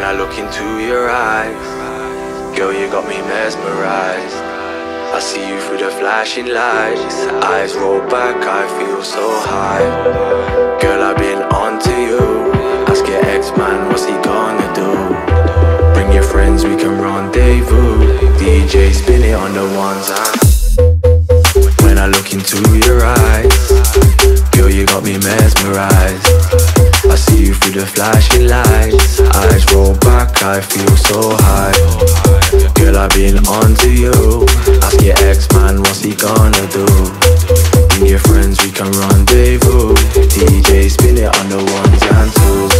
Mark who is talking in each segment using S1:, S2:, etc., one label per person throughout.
S1: When I look into your eyes, girl, you got me mesmerized. I see you through the flashing lights. Eyes roll back, I feel so high. Girl, I've been onto you. Ask your ex-man, what's he gonna do? Bring your friends, we can rendezvous. DJ, spin it on the ones when I look into your eyes, girl, you got me mesmerized. I see you through the flashing lights. Eyes roll back, I feel so high. Girl, I've been onto you. Ask your ex-man, what's he gonna do? Bring your friends, we can rendezvous. DJ, spin it on the ones and twos.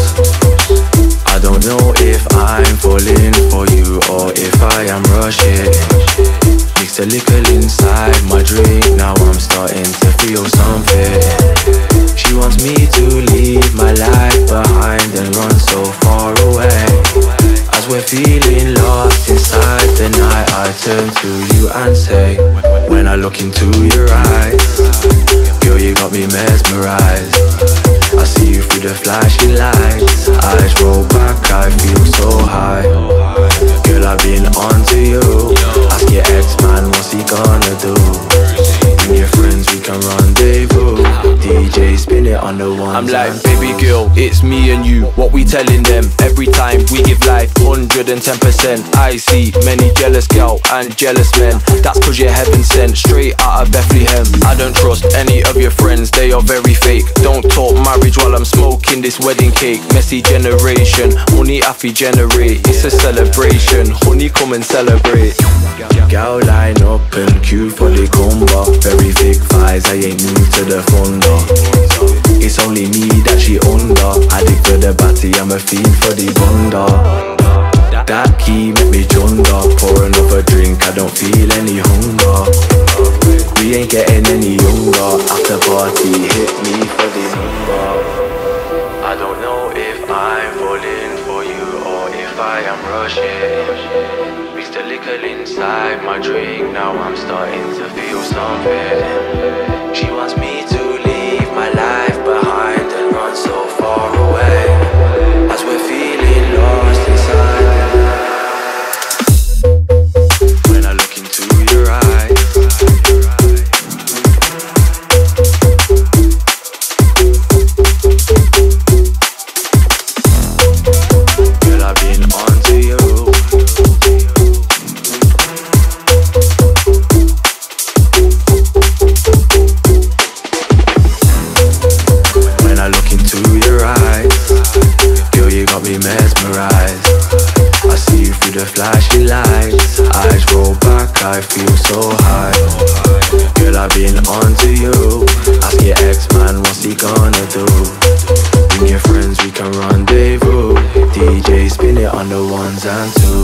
S1: I don't know if I'm falling for you or if I am rushing. Mix a likkle inside my drink, now I'm starting to feel something. She wants me to leave my life behind and run so far away. As we're feeling lost inside the night, I turn to you and say, when I look into your eyes, girl, you got me mesmerized. I see you through the flashing lights. Eyes roll back, I feel so high. Girl, I've been onto you. Ask your ex-man, what's he gonna do? Bring your friends, we can rendezvous. DJ, spin it on the ones.
S2: I'm like, baby girl, it's me and you. What we telling them? Every time we give life 110%. I see many jealous gal and jealous men. That's cause you're heaven sent, straight out of Bethlehem. I don't trust any of your friends, they are very fake. Don't talk marriage while I'm smoking this wedding cake. Messy generation, money happy generate. It's a celebration, honey come and celebrate.
S1: Gal line up and queue for the combo. Very thick thighs, I ain't new to the thunder. It's only me that she under. Addict for the batty, I'm a fiend for the wonder. That key make me chunder. Pour another drink, I don't feel any hunger. We ain't getting any younger. After party, hit me for the number. I don't know if I'm falling for you or if I am rushing. Mix the likkle inside my drink, now I'm starting to feel something. She wants me to leave my life behind and run so far away. As we're feeling lost inside. When I look into your eyes, girl, I've been onto you. When I look into your eyes, girl, you got me mesmerized. I see you through the flashing lights. Eyes roll back, I feel so high. Girl, I've been onto you. Ask your ex-man, what's he gonna do? Bring your friends, we can rendezvous. DJ, spin it on the ones and twos.